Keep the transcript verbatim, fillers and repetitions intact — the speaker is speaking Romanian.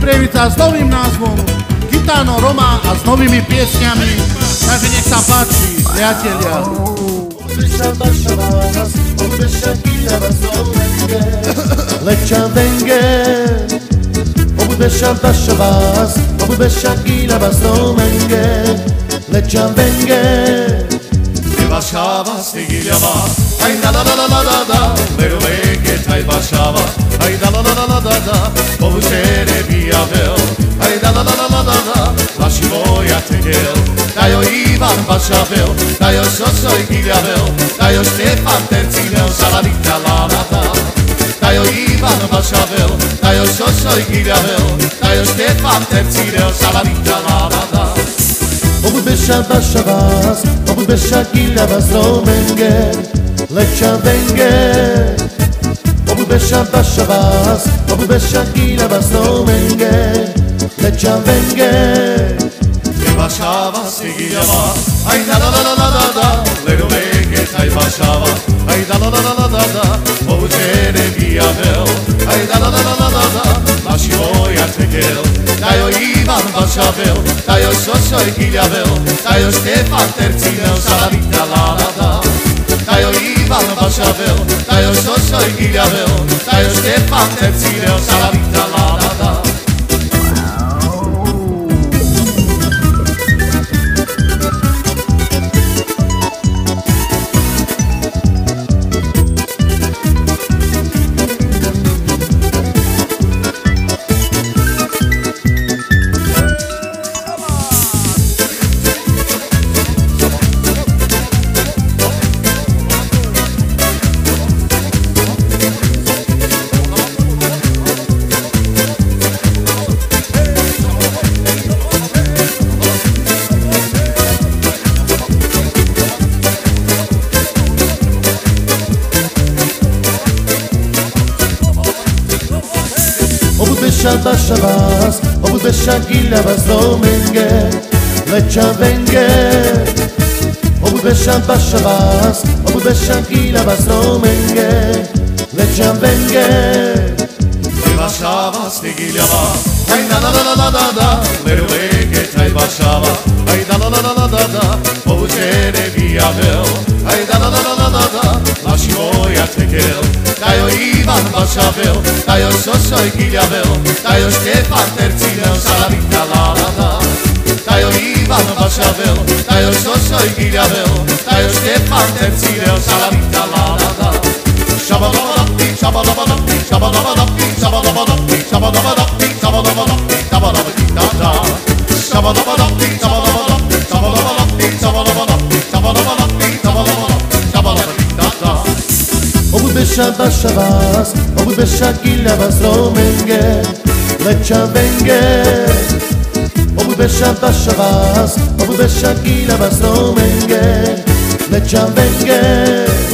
Prievica s novým názvom Gitano Roma a s novými piesňami. Takže nech sa páči, priatelia. Leccia venge, obud besham bashavas, obud besham gila basomenge. Leccia venge, bashavas tigilava, ay da la la la la la da, pero venge tai bashava, ay da la la la la la da, obud sere biavel, ay da la la la la la da, bashivoya tegel, dayo Ivan bashavel, dayo sosoy gilavel, dayo Stefan tercinel saladita la la da. Dajo Ivan bashavel, dajo sosoy gilavel, dajo Stefan tercinel saladita la la da. obud besham bashavas, obud besham gila basomenge. Leccia venge, obud besham bashavas, obud besham gila basomenge. Leccia venge, bashavas tigilava, ay da la la la la la da, lero venge tai bashava, ay da la la la la la da, obud sere biavel, ay da la la la la la da, bashivoya tegel, dajo Ivan bashavel, dajo sosoy gilavel, dajo Stefan tercinel saladita la la da. Dajo Ivan bashavel, dajo sosoy gilavel, dajo Stefan tercinel saladita la la da. obud besham bashavas, obud besham gila basomenge. Leccia venge, obud besham bashavas, obud besham gila basomenge. Leccia venge, bashavas tigilava, ay da la la la la la da, lero venge tai bashava, ay da la la la la la da, obud sere biavel, ay da la la la la la da, bashivoya tegel, dajo Ivan bashavel, dajo sosoy gilavel, dajo Stefan tercinel saladita la la da. Dajo Ivan bashavel, dajo sosoy gilavel, dajo Stefan tercinel saladita la la da. Shabalabadappi, shabalabadappi, shabalabadappi, shabalabadappi, shabalabadappi, shabalabadappi, shabalabadappi, da-da. Shabalabadappi, shabalabadappi, shabalabadappi, shabalabadappi, shabalabadappi, shabalabadappi, shabalabadappi, da-da. obud besham bashavas, obud besham gila basomenge. Leccia venge, obud besham bashavas, obud besham gila basomenge. Leccia venge,